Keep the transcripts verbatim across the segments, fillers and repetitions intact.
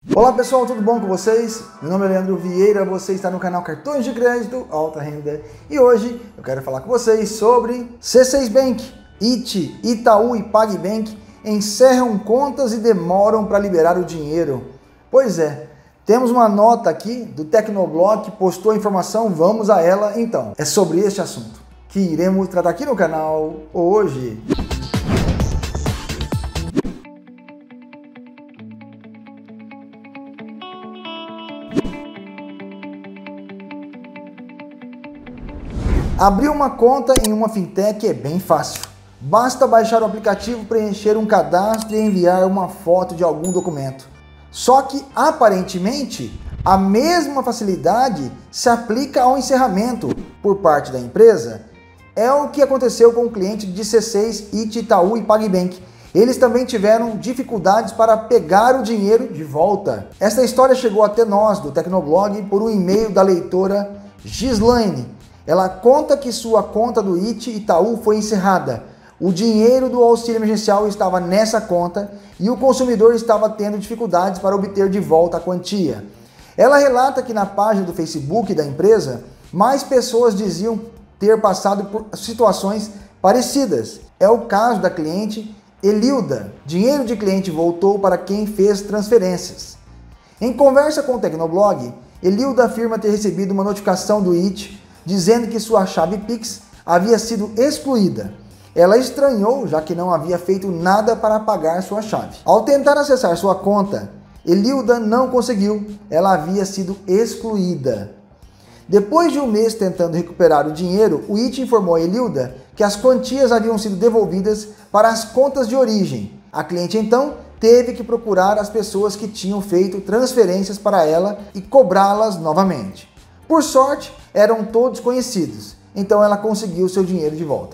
Olá pessoal, tudo bom com vocês? Meu nome é Leandro Vieira, você está no canal Cartões de Crédito Alta Renda e hoje eu quero falar com vocês sobre C seis Bank, I T, Itaú e PagBank encerram contas e demoram para liberar o dinheiro. Pois é, temos uma nota aqui do Tecnoblog que postou a informação, vamos a ela então. É sobre este assunto que iremos tratar aqui no canal hoje. Abrir uma conta em uma fintech é bem fácil. Basta baixar o aplicativo, preencher um cadastro e enviar uma foto de algum documento. Só que, aparentemente, a mesma facilidade se aplica ao encerramento por parte da empresa. É o que aconteceu com o cliente de C seis, I T, Itaú e PagBank. Eles também tiveram dificuldades para pegar o dinheiro de volta. Essa história chegou até nós, do Tecnoblog, por um e-mail da leitora Gislaine. Ela conta que sua conta do I T Itaú foi encerrada. O dinheiro do auxílio emergencial estava nessa conta e o consumidor estava tendo dificuldades para obter de volta a quantia. Ela relata que na página do Facebook da empresa, mais pessoas diziam ter passado por situações parecidas. É o caso da cliente Elilda. Dinheiro de cliente voltou para quem fez transferências. Em conversa com o Tecnoblog, Elilda afirma ter recebido uma notificação do I T dizendo que sua chave Pix havia sido excluída. Ela estranhou, já que não havia feito nada para apagar sua chave. Ao tentar acessar sua conta, Elilda não conseguiu, ela havia sido excluída. Depois de um mês tentando recuperar o dinheiro, o I T informou a Elilda que as quantias haviam sido devolvidas para as contas de origem. A cliente então teve que procurar as pessoas que tinham feito transferências para ela e cobrá-las novamente. Por sorte, eram todos conhecidos, então ela conseguiu seu dinheiro de volta.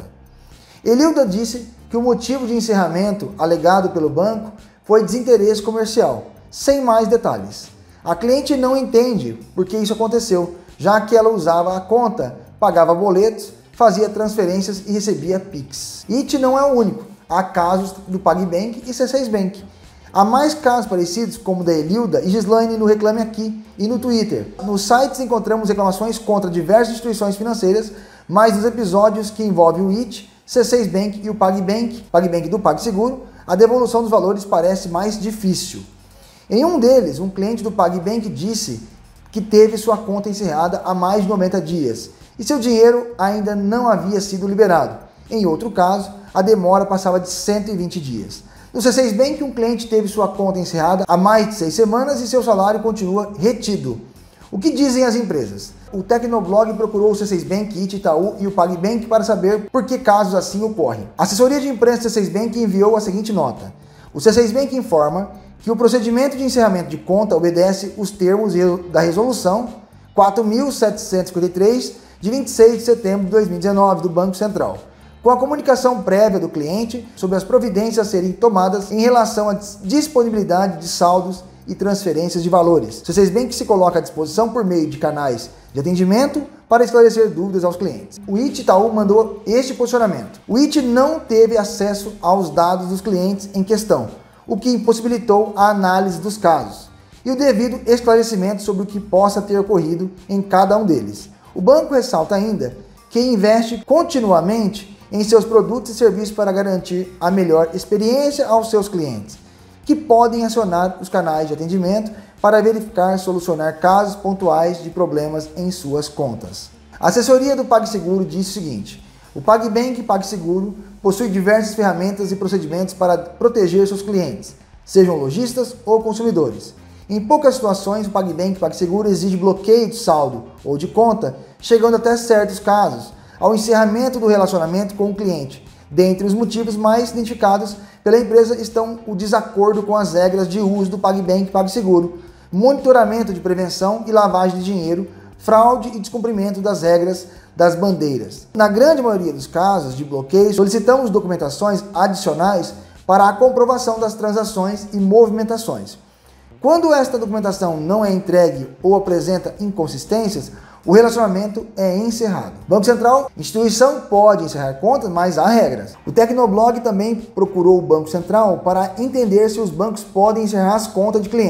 Elilda disse que o motivo de encerramento alegado pelo banco foi desinteresse comercial, sem mais detalhes. A cliente não entende por que isso aconteceu, já que ela usava a conta, pagava boletos, fazia transferências e recebia Pix. I T não é o único, há casos do PagBank e C seis Bank. Há mais casos parecidos como o da Elilda e Gislaine no Reclame Aqui e no Twitter. Nos sites encontramos reclamações contra diversas instituições financeiras, mas nos episódios que envolvem o I T, C seis Bank e o PagBank, PagBank do PagSeguro, a devolução dos valores parece mais difícil. Em um deles, um cliente do PagBank disse que teve sua conta encerrada há mais de noventa dias e seu dinheiro ainda não havia sido liberado. Em outro caso, a demora passava de cento e vinte dias. No C seis Bank, um cliente teve sua conta encerrada há mais de seis semanas e seu salário continua retido. O que dizem as empresas? O Tecnoblog procurou o C seis Bank, I T, Itaú e o PagBank para saber por que casos assim ocorrem. A assessoria de imprensa do C seis Bank enviou a seguinte nota. O C seis Bank informa que o procedimento de encerramento de conta obedece os termos da resolução quatro mil setecentos e cinquenta e três de vinte e seis de setembro de dois mil e dezenove do Banco Central, com a comunicação prévia do cliente sobre as providências a serem tomadas em relação à disponibilidade de saldos e transferências de valores. O C seis Bank se coloca à disposição por meio de canais de atendimento para esclarecer dúvidas aos clientes. O I T Itaú mandou este posicionamento. O I T não teve acesso aos dados dos clientes em questão, o que impossibilitou a análise dos casos e o devido esclarecimento sobre o que possa ter ocorrido em cada um deles. O banco ressalta ainda que investe continuamente em seus produtos e serviços para garantir a melhor experiência aos seus clientes, que podem acionar os canais de atendimento para verificar e solucionar casos pontuais de problemas em suas contas. A assessoria do PagSeguro diz o seguinte: o PagBank e PagSeguro possuem diversas ferramentas e procedimentos para proteger seus clientes, sejam lojistas ou consumidores. Em poucas situações, o PagBank e PagSeguro exige bloqueio de saldo ou de conta, chegando até certos casos ao encerramento do relacionamento com o cliente. Dentre os motivos mais identificados pela empresa estão o desacordo com as regras de uso do PagBank e PagSeguro, monitoramento de prevenção e lavagem de dinheiro, fraude e descumprimento das regras das bandeiras. Na grande maioria dos casos de bloqueio, solicitamos documentações adicionais para a comprovação das transações e movimentações. Quando esta documentação não é entregue ou apresenta inconsistências, o relacionamento é encerrado. Banco Central, instituição pode encerrar contas, mas há regras. O Tecnoblog também procurou o Banco Central para entender se os bancos podem encerrar as contas de clientes.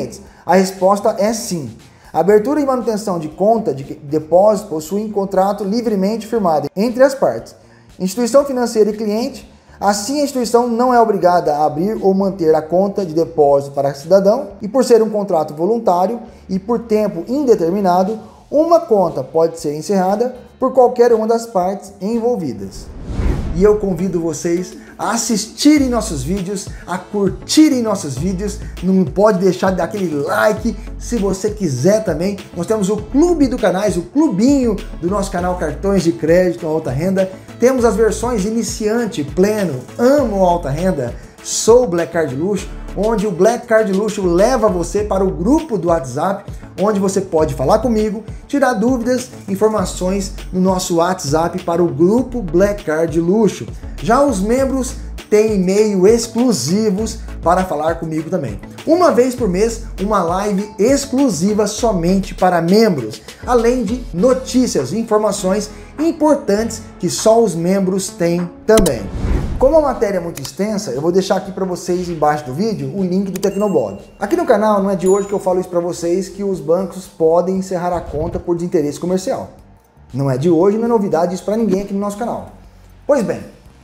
A resposta é sim. A abertura e manutenção de conta de depósito possuem contrato livremente firmado entre as partes, instituição financeira e cliente. Assim, a instituição não é obrigada a abrir ou manter a conta de depósito para cidadão, e por ser um contrato voluntário e por tempo indeterminado, uma conta pode ser encerrada por qualquer uma das partes envolvidas. E eu convido vocês a assistirem nossos vídeos, a curtirem nossos vídeos. Não pode deixar de dar aquele like. Se você quiser também, nós temos o clube do canais, o clubinho do nosso canal Cartões de Crédito Alta Renda. Temos as versões iniciante, pleno, amo alta renda, sou Black Card Luxo, onde o Black Card Luxo leva você para o grupo do WhatsApp, onde você pode falar comigo, tirar dúvidas, informações no nosso WhatsApp para o grupo Black Card Luxo. Já os membros têm e-mail exclusivos para falar comigo também. Uma vez por mês, uma live exclusiva somente para membros, além de notícias e informações importantes que só os membros têm também. Como a matéria é muito extensa, eu vou deixar aqui para vocês embaixo do vídeo o link do Tecnoblog. Aqui no canal não é de hoje que eu falo isso para vocês, que os bancos podem encerrar a conta por desinteresse comercial. Não é de hoje, não é novidade isso para ninguém aqui no nosso canal. Pois bem,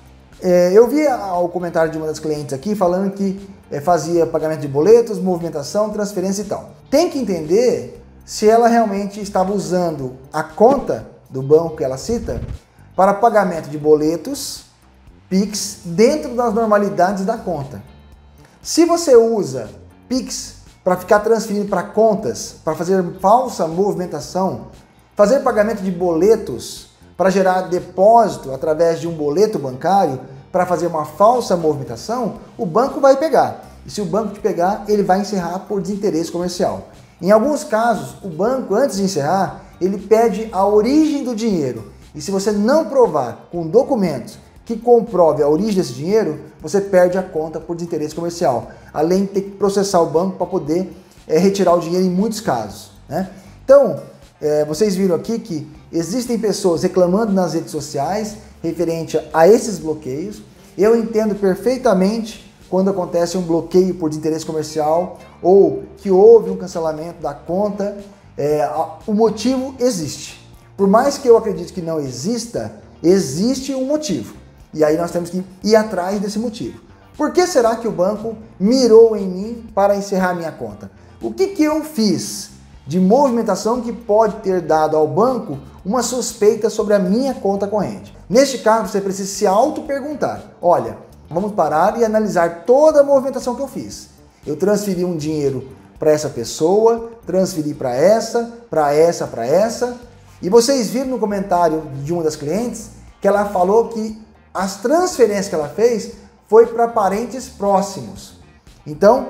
é, eu vi o comentário de uma das clientes aqui falando que é, fazia pagamento de boletos, movimentação, transferência e tal. Tem que entender se ela realmente estava usando a conta do banco que ela cita para pagamento de boletos, Pix, dentro das normalidades da conta. Se você usa Pix para ficar transferindo para contas, para fazer falsa movimentação, fazer pagamento de boletos para gerar depósito através de um boleto bancário, para fazer uma falsa movimentação, o banco vai pegar. E se o banco te pegar, ele vai encerrar por desinteresse comercial. Em alguns casos, o banco, antes de encerrar, ele pede a origem do dinheiro. E se você não provar com documentos que comprove a origem desse dinheiro, você perde a conta por desinteresse comercial, além de ter que processar o banco para poder é, retirar o dinheiro em muitos casos, né? Então, é, vocês viram aqui que existem pessoas reclamando nas redes sociais referente a esses bloqueios. Eu entendo perfeitamente quando acontece um bloqueio por desinteresse comercial ou que houve um cancelamento da conta. É, o motivo existe. Por mais que eu acredite que não exista, existe um motivo. E aí nós temos que ir atrás desse motivo. Por que será que o banco mirou em mim para encerrar minha conta? O que que eu fiz de movimentação que pode ter dado ao banco uma suspeita sobre a minha conta corrente? Neste caso, você precisa se auto-perguntar. Olha, vamos parar e analisar toda a movimentação que eu fiz. Eu transferi um dinheiro para essa pessoa, transferi para essa, para essa, para essa. E vocês viram no comentário de uma das clientes que ela falou que as transferências que ela fez foi para parentes próximos. Então,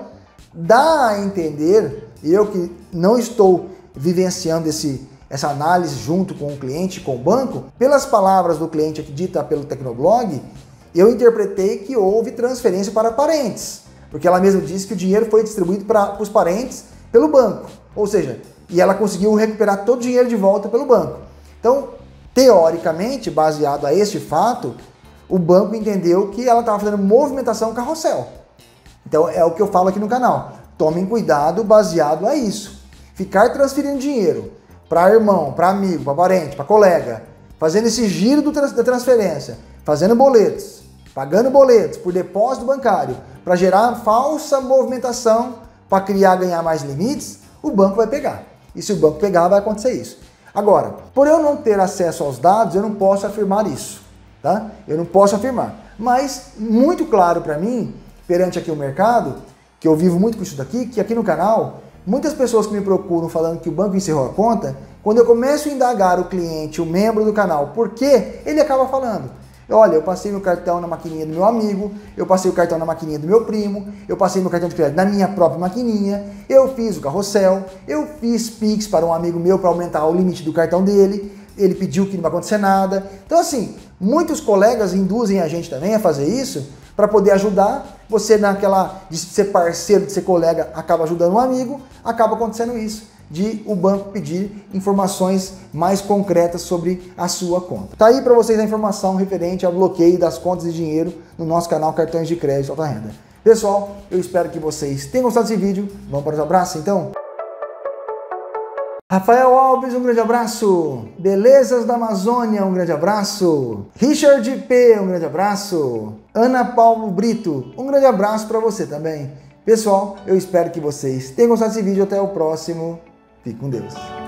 dá a entender, eu que não estou vivenciando esse, essa análise junto com o cliente, com o banco, pelas palavras do cliente aqui dita pelo Tecnoblog, eu interpretei que houve transferência para parentes, porque ela mesma disse que o dinheiro foi distribuído para os parentes pelo banco, ou seja, e ela conseguiu recuperar todo o dinheiro de volta pelo banco. Então, teoricamente, baseado a este fato, o banco entendeu que ela estava fazendo movimentação carrossel. Então é o que eu falo aqui no canal. Tomem cuidado baseado a isso. Ficar transferindo dinheiro para irmão, para amigo, para parente, para colega, fazendo esse giro do trans da transferência, fazendo boletos, pagando boletos por depósito bancário, para gerar falsa movimentação, para criar, ganhar mais limites, o banco vai pegar. E se o banco pegar, vai acontecer isso. Agora, por eu não ter acesso aos dados, eu não posso afirmar isso. Tá? Eu não posso afirmar, mas muito claro para mim, perante aqui o mercado, que eu vivo muito com isso daqui, que aqui no canal, muitas pessoas que me procuram falando que o banco encerrou a conta, quando eu começo a indagar o cliente, o membro do canal, por quê, ele acaba falando, olha, eu passei meu cartão na maquininha do meu amigo, eu passei o cartão na maquininha do meu primo, eu passei meu cartão de crédito na minha própria maquininha, eu fiz o carrossel, eu fiz Pix para um amigo meu para aumentar o limite do cartão dele, ele pediu que não vai acontecer nada. Então assim, muitos colegas induzem a gente também a fazer isso para poder ajudar. Você naquela de ser parceiro, de ser colega, acaba ajudando um amigo, acaba acontecendo isso, de o banco pedir informações mais concretas sobre a sua conta. Tá aí para vocês a informação referente ao bloqueio das contas de dinheiro no nosso canal Cartões de Crédito Alta Renda. Pessoal, eu espero que vocês tenham gostado desse vídeo. Vamos para os abraços então? Rafael Alves, um grande abraço. Belezas da Amazônia, um grande abraço. Richard P, um grande abraço. Ana Paulo Brito, um grande abraço para você também. Pessoal, eu espero que vocês tenham gostado desse vídeo. Até o próximo. Fique com Deus.